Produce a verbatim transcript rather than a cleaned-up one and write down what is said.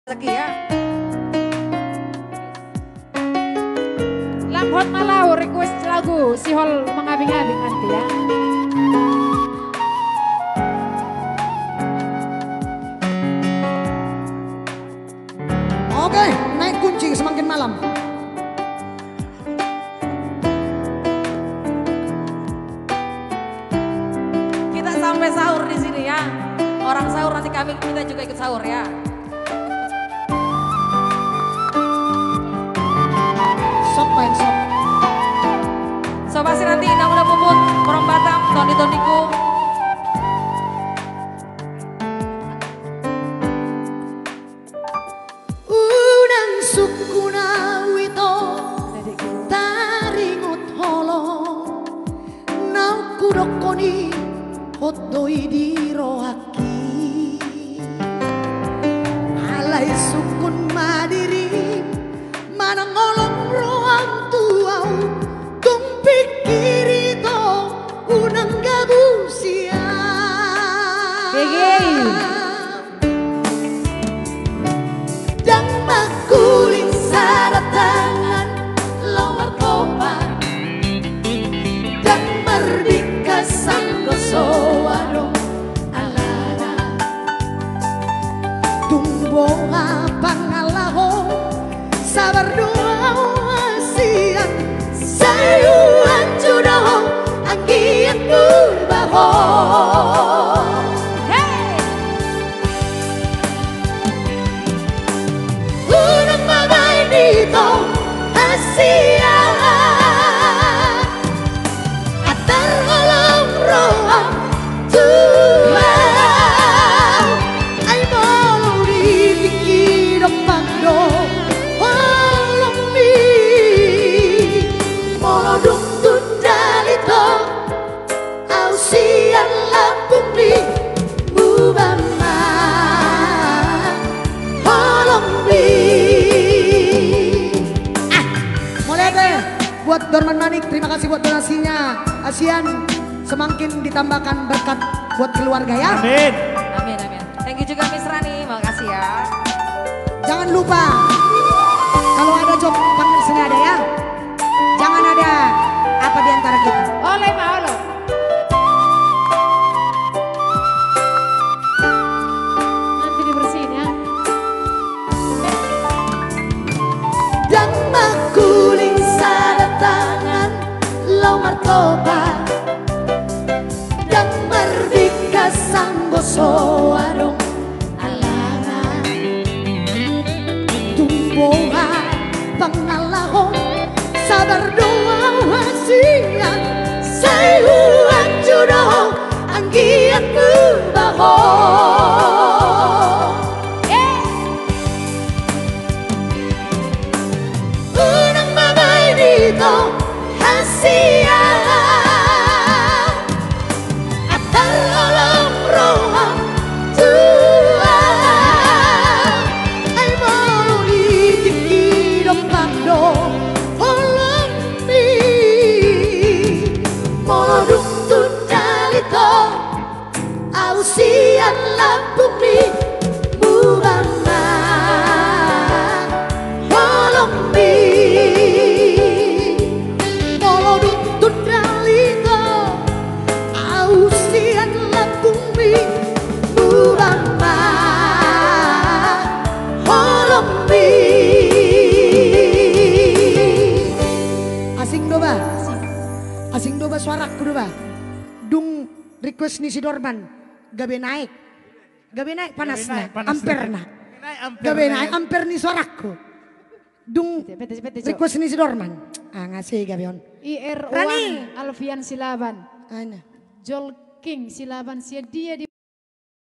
Rezeki ya. Lamhot Malau request lagu Sihol mengabing-abing nanti ya. Oke, naik kunci semakin malam. Kita sampai sahur di sini ya. Orang sahur nanti kami kita juga ikut sahur ya. Sok main sok. Sobat sih nanti Indah Muda Puput, Orang Batam, Tony Toniku. Unang sukuna wito taringot holo nau kudokoni hotdoi dirohaki alai sukun madiri manang olong roang tuau tung pikiri to unang gabusia dan makuling saratangan lawar kopan dan merdeka sanggo soaro alara tumbo pangalaho sabar doa siang sayuan jodoh anggian kurbaho. Dito Asia atar olong roang tua ay molo di pikir pando olong mi molo dum tudalito ausian lampung mi mubama olong mi. Buat Dorman Manik, terima kasih buat donasinya. ASEAN semakin ditambahkan berkat buat keluarga ya. Amin. Amin amin. Thank you juga Miss Rani, makasih ya. Jangan lupa kalau ada job panggil senada ya. Jangan ada apa di antara kita. Oleh ma olo. Nanti dibersihin ya. Dan makuling tangan lau martoba dan merdeka sanggo soarong alangan tumboha pangalahon sabar doa wasiat sayuan jodoh anggian berbaho. Dito Asia atar olong roang tua ay molo itikidong pando olong mi molo duktun dalito ausian lampung mi mubama olong mi. Asing doba, asing doba suaraku doba. Dung request ni si Dorman, gabe naik, gabe naik panasnya, amperna, gabe naik amper ni suaraku. Dung request ni si Dorman, ah ngasih gabe on. I R Rani Alfian Silaban, Ana. Jol King Silaban, dia di